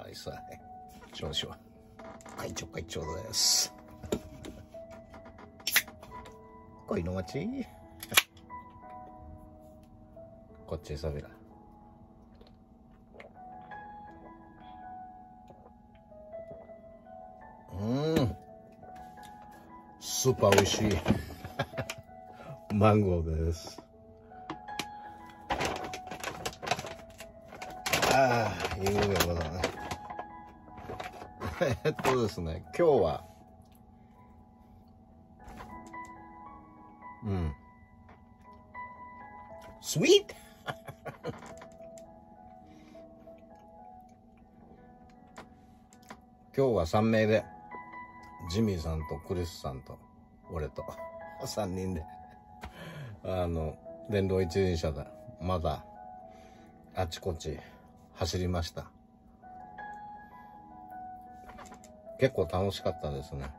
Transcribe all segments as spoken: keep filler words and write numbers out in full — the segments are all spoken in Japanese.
はいさい。調子は。会長会長です。恋の街。こっちさびら。うん。スーパー美味しい。マンゴーです。ああ、いい上だね。えっとですね、今日は、うん。スイート今日はさんめいで、ジミーさんとクリスさんと、俺と、さんにんで、あの、電動一輪車で、まだ、あちこち走りました。結構楽しかったですね。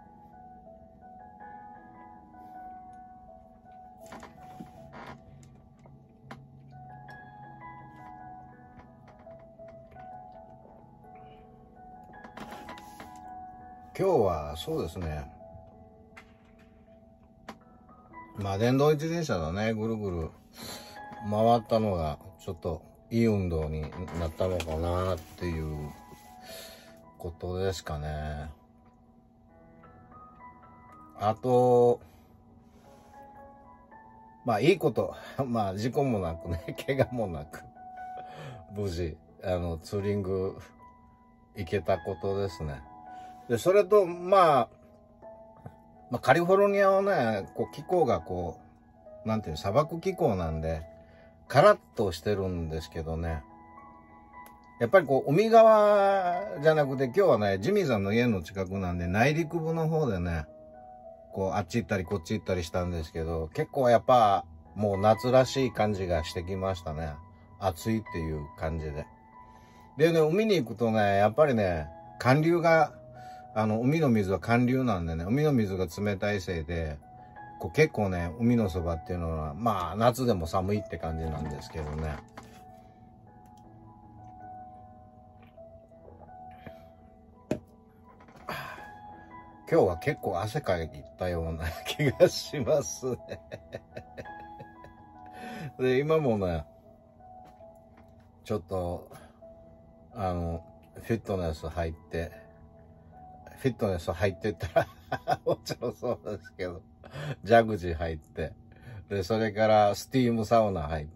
今日はそうですね。まあ電動一輪車だね、ぐるぐる回ったのがちょっといい運動になったのかなっていうことですかね。あと、まあいいこと、まあ事故もなくね、怪我もなく、無事、あの、ツーリング行けたことですね。で、それと、まあ、まあ、カリフォルニアはね、こう気候がこう、なんていうの、砂漠気候なんで、カラッとしてるんですけどね。やっぱりこう、海側じゃなくて、今日はね、ジミーさんの家の近くなんで、内陸部の方でね、こう、あっち行ったりこっち行ったりしたんですけど、結構やっぱ、もう夏らしい感じがしてきましたね。暑いっていう感じで。でね、海に行くとね、やっぱりね、寒流が、あの、海の水は寒流なんでね、海の水が冷たいせいで、こう結構ね、海のそばっていうのは、まあ、夏でも寒いって感じなんですけどね。今日は結構汗かいたような気がしますね。で、今もね、ちょっと、あの、フィットネス入って、フィットネス入ってったら、もちろんそうですけど、ジャグジー入って、で、それからスティームサウナ入って、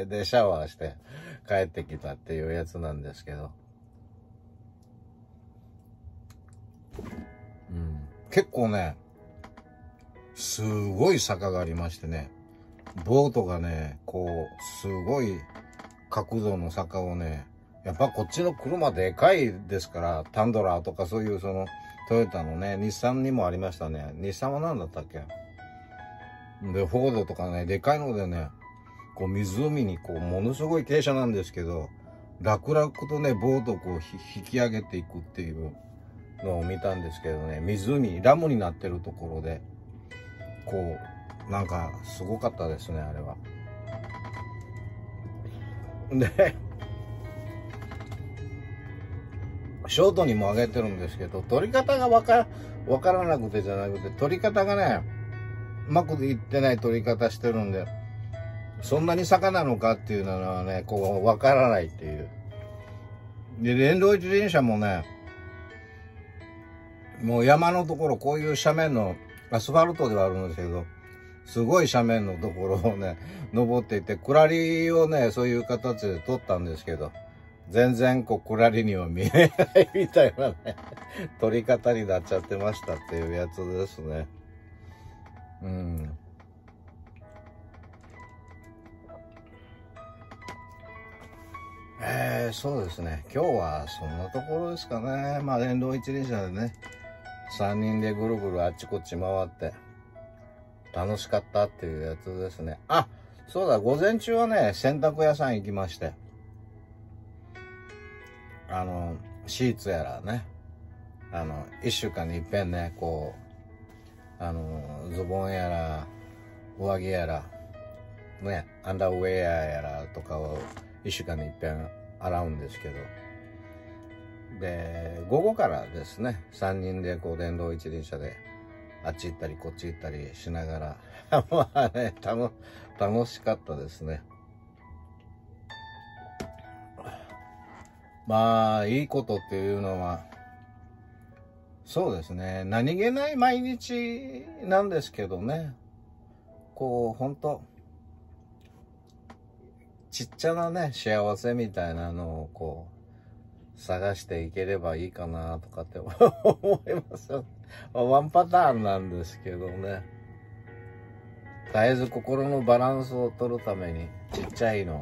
で、シャワーして帰ってきたっていうやつなんですけど、うん、結構ね、すごい坂がありましてね、ボートがね、こう、すごい角度の坂をね、やっぱこっちの車でかいですから、タンドラーとかそういうそのトヨタのね、日産にもありましたね。日産は何だったっけ？で、フォードとかね、でかいのでね、こう湖にこうものすごい傾斜なんですけど、楽々とね、ボートをこう引き上げていくっていうのを見たんですけどね、湖、ラムになってるところで、こう、なんかすごかったですね、あれは。で、ショートにも上げてるんですけど、撮り方がわか、わからなくてじゃなくて、撮り方がね、うまくいってない撮り方してるんで、そんなに坂なのかっていうのはね、こう、わからないっていう。で、電動自転車もね、もう山のところ、こういう斜面の、アスファルトではあるんですけど、すごい斜面のところをね、登っていて、クラリをね、そういう形で撮ったんですけど、全然こう、クラリには見えないみたいなね、撮り方になっちゃってましたっていうやつですね。うん。えー、そうですね。今日はそんなところですかね。まあ、電動一輪車でね、さんにんでぐるぐるあっちこっち回って、楽しかったっていうやつですね。あ、そうだ、午前中はね、洗濯屋さん行きまして、あの、シーツやらね、あの、一週間に一遍ね、こう、あの、ズボンやら、上着やら、ね、アンダーウェアやらとかを一週間に一遍洗うんですけど、 で、午後からですね、さんにんでこう電動一輪車であっち行ったりこっち行ったりしながら、まあね、楽、楽しかったですね。まあ、いいことっていうのは、そうですね、何気ない毎日なんですけどね、こう、ほんと、ちっちゃなね、幸せみたいなのをこう、探していければいいかなとかって思いますよ。ワンパターンなんですけどね。絶えず心のバランスを取るために、ちっちゃいの。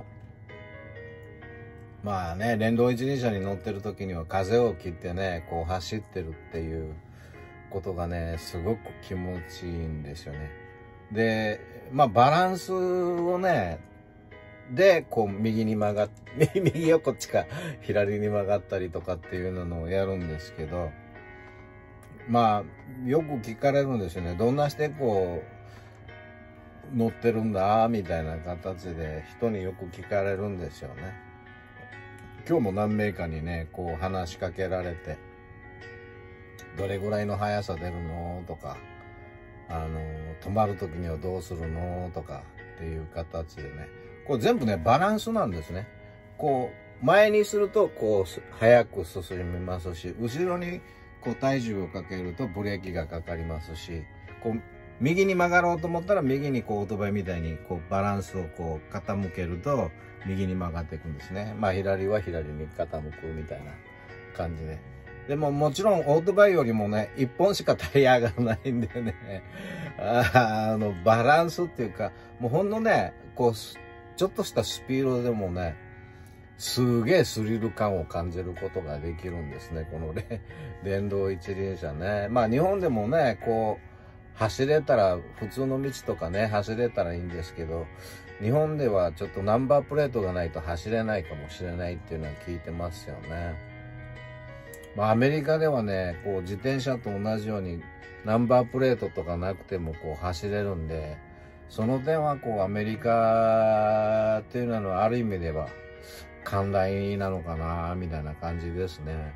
まあね、電動一輪車に乗ってる時には風を切ってね、こう走ってるっていうことがね、すごく気持ちいいんですよね。で、まあバランスをね、で、こう右に曲がっ、右をこっちか左に曲がったりとかっていうのをやるんですけど、まあ、よく聞かれるんですよね。どんなしてこう、乗ってるんだみたいな形で人によく聞かれるんですよね。今日も何名かにね、こう話しかけられて、どれぐらいの速さ出るのとか、あの、止まる時にはどうするのとかっていう形でね、これ全部ね、バランスなんですね。こう、前にすると、こう、早く進みますし、後ろにこう体重をかけるとブレーキがかかりますし、こう、右に曲がろうと思ったら右にこうオートバイみたいにこうバランスをこう傾けると右に曲がっていくんですね。まあ左は左に傾くみたいな感じで。でももちろんオートバイよりもね、一本しかタイヤがないんでね、あのバランスっていうか、もうほんのね、こうちょっとしたスピードでもね、すげえスリル感を感じることができるんですね、このね、電動一輪車ね。まあ日本でもね、こう、走れたら、普通の道とかね、走れたらいいんですけど、日本ではちょっとナンバープレートがないと走れないかもしれないっていうのは聞いてますよね。まあアメリカではね、こう自転車と同じようにナンバープレートとかなくてもこう走れるんで、その点はこうアメリカっていうのはある意味では寛大なのかな、みたいな感じですね。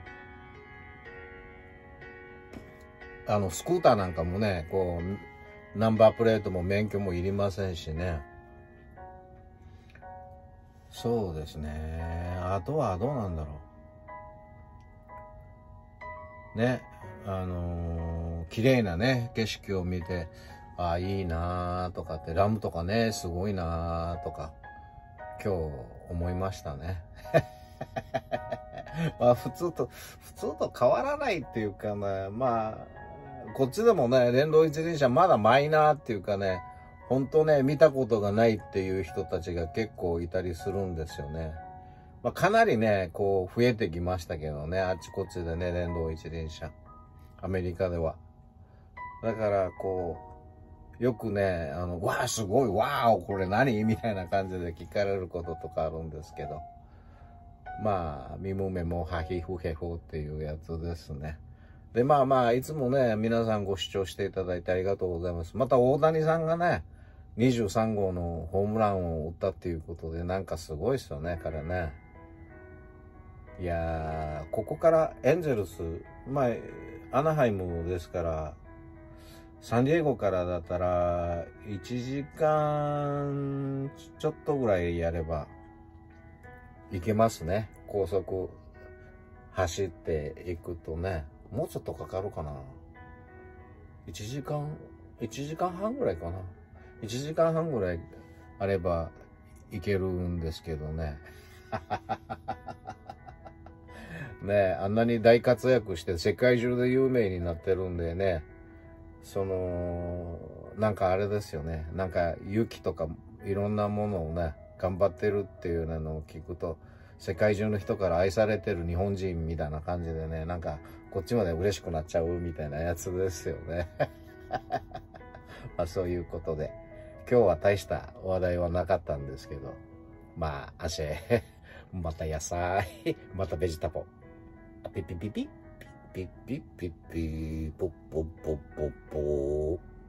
あの、スクーターなんかもね、こう、ナンバープレートも免許もいりませんしね。そうですね。あとはどうなんだろう。ね。あのー、綺麗なね、景色を見て、ああ、いいなーとかって、ラムとかね、すごいなーとか、今日思いましたね。まあ普通と、普通と変わらないっていうかね、まあ、こっちでもね、電動一輪車まだマイナーっていうかね、ほんとね、見たことがないっていう人たちが結構いたりするんですよね。まあ、かなりね、こう増えてきましたけどね、あっちこっちでね、電動一輪車。アメリカでは。だから、こう、よくね、あの、わあ、すごい、わあ、これ何みたいな感じで聞かれることとかあるんですけど。まあ、身も目もハヒフヘフっていうやつですね。で、まあまあ、いつもね、皆さんご視聴していただいてありがとうございます。また大谷さんがね、にじゅうさんごうのホームランを打ったっていうことで、なんかすごいですよね、彼ね。いやー、ここからエンゼルス、まあ、アナハイムですから、サンディエゴからだったら、いちじかんちょっとぐらいやれば、行けますね。高速走っていくとね。もうちょっとかかるかな。いちじかん、いちじかんはんぐらいかな。いちじかんはんぐらいあればいけるんですけどね。ねえ、あんなに大活躍して世界中で有名になってるんでね、その、なんかあれですよね。なんか勇気とかいろんなものをね、頑張ってるっていうのを聞くと、世界中の人から愛されてる日本人みたいな感じでね、なんかこっちまで嬉しくなっちゃうみたいなやつですよね。まあそういうことで、今日は大した話題はなかったんですけど、まあ、アシェ、また野菜、またベジタポ。ピピピピピピピピピポッポッポッポッポー。